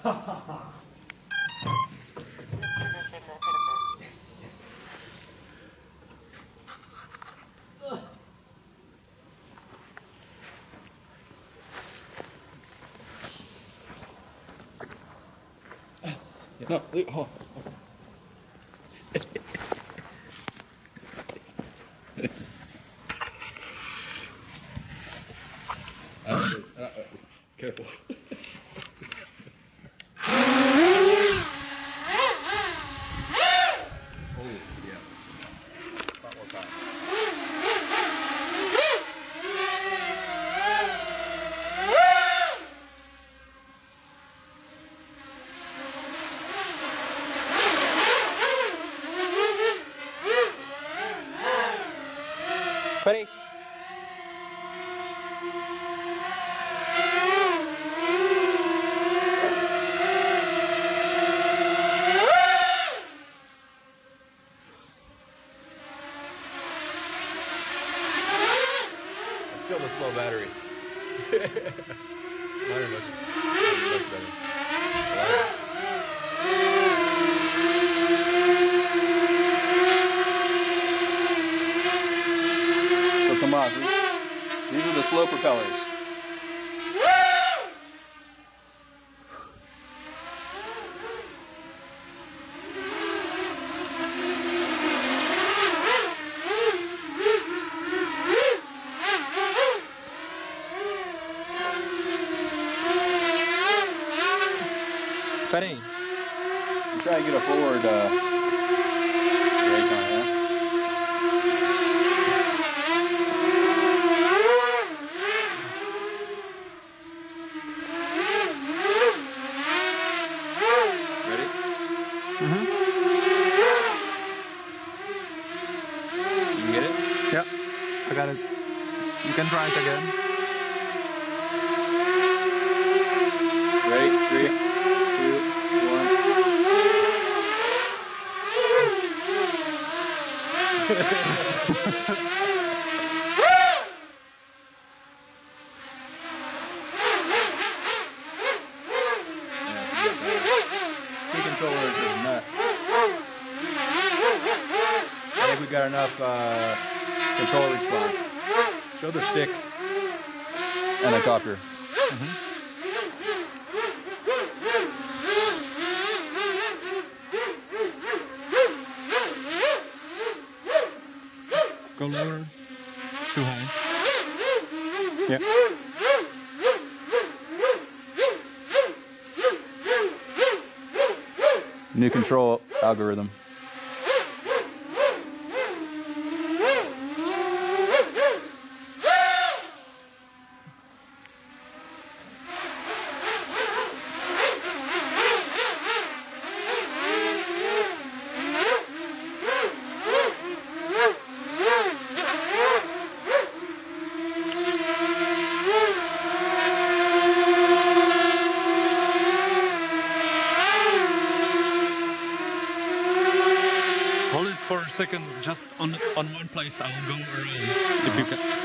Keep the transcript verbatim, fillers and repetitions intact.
Yes, yes. No, oh. uh, uh, careful. Ready? It's still the slow battery. Not much, much better. Wow. Come on, these are the slow propellers. Ready? Try to get a forward uh, brake on that. Mm-hmm. You can get it? Yep, I got it. You can try it again. Ready? Three, two, one. Key controllers are nuts. I think we've got enough uh, control response. Show the stick and the copter. Mm-hmm. Go lower. Too high. Yeah. New control algorithm. Hold it for a second, just on on one place. I will go around if you can.